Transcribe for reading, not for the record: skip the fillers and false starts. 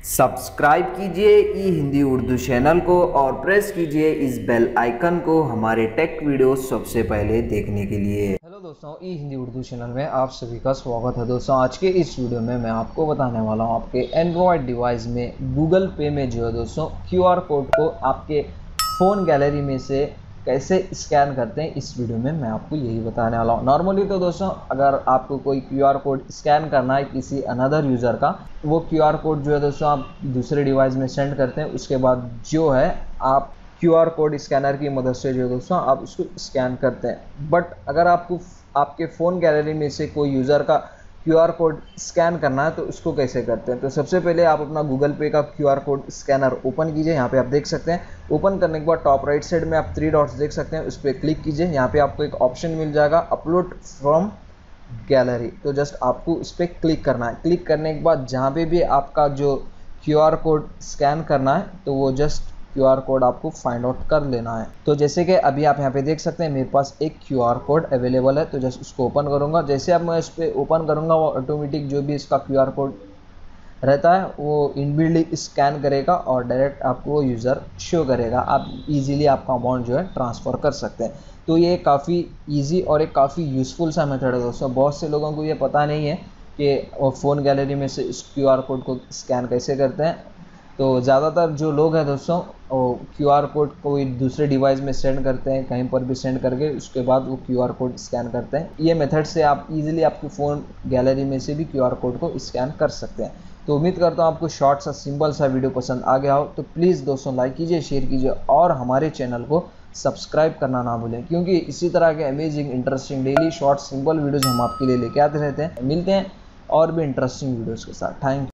Subscribe कीजिए ई Hindi Urdu channel को और प्रेस कीजिए इस बेल आइकन को हमारे टेक वीडियो सबसे पहले देखने के लिए। हेलो दोस्तों, ई हिंदी उर्दू चैनल में आप सभी का स्वागत है। दोस्तों आज के इस वीडियो में मैं आपको बताने वाला हूं आपके एंड्रॉयड डिवाइस में गूगल पे में जो है दोस्तों क्यूआर कोड को आपके फ़ोन गैलरी में से कैसे स्कैन करते हैं। इस वीडियो में मैं आपको यही बताने वाला हूँ। नॉर्मली तो दोस्तों अगर आपको कोई क्यूआर कोड स्कैन करना है किसी अनदर यूज़र का, वो क्यूआर कोड जो है दोस्तों आप दूसरे डिवाइस में सेंड करते हैं। उसके बाद जो है आप क्यूआर कोड स्कैनर की मदद से जो है दोस्तों आप उसको स्कैन करते हैं। बट अगर आपको आपके फ़ोन गैलरी में से कोई यूज़र का क्यूआर कोड स्कैन करना है तो उसको कैसे करते हैं। तो सबसे पहले आप अपना गूगल पे का क्यूआर कोड स्कैनर ओपन कीजिए। यहाँ पे आप देख सकते हैं। ओपन करने के बाद टॉप राइट साइड में आप 3 डॉट्स देख सकते हैं, उस पर क्लिक कीजिए। यहाँ पे आपको एक ऑप्शन मिल जाएगा अपलोड फ्रॉम गैलरी, तो जस्ट आपको उस पर क्लिक करना है। क्लिक करने के बाद जहाँ पे भी आपका जो क्यूआर कोड स्कैन करना है तो वो जस्ट क्यूआर कोड आपको फाइंड आउट कर लेना है। तो जैसे कि अभी आप यहाँ पे देख सकते हैं मेरे पास एक क्यूआर कोड अवेलेबल है, तो जस्ट उसको ओपन करूँगा। जैसे अब मैं इस पर ओपन करूँगा वो ऑटोमेटिक जो भी इसका क्यूआर कोड रहता है वो इनबिल्ट स्कैन करेगा और डायरेक्ट आपको वो यूज़र शो करेगा। आप इजीली आपका अमाउंट जो है ट्रांसफ़र कर सकते हैं। तो ये काफ़ी इजी और एक काफ़ी यूज़फुल सा मेथड है दोस्तों। बहुत से लोगों को ये पता नहीं है कि वो फ़ोन गैलरी में से इस क्यूआर कोड को स्कैन कैसे करते हैं। तो ज़्यादातर जो लोग हैं दोस्तों वो क्यूआर कोड कोई दूसरे डिवाइस में सेंड करते हैं, कहीं पर भी सेंड करके उसके बाद वो क्यूआर कोड स्कैन करते हैं। ये मेथड से आप इजीली आपके फ़ोन गैलरी में से भी क्यूआर कोड को स्कैन कर सकते हैं। तो उम्मीद करता हूँ आपको शॉर्ट सा सिंपल सा वीडियो पसंद आ गया हो। तो प्लीज़ दोस्तों लाइक कीजिए, शेयर कीजिए और हमारे चैनल को सब्सक्राइब करना ना भूलें, क्योंकि इसी तरह के amazing interesting daily short simple videos हम आपके लिए लेके आते रहते हैं। मिलते हैं और भी इंटरेस्टिंग वीडियोज़ के साथ। Thank you.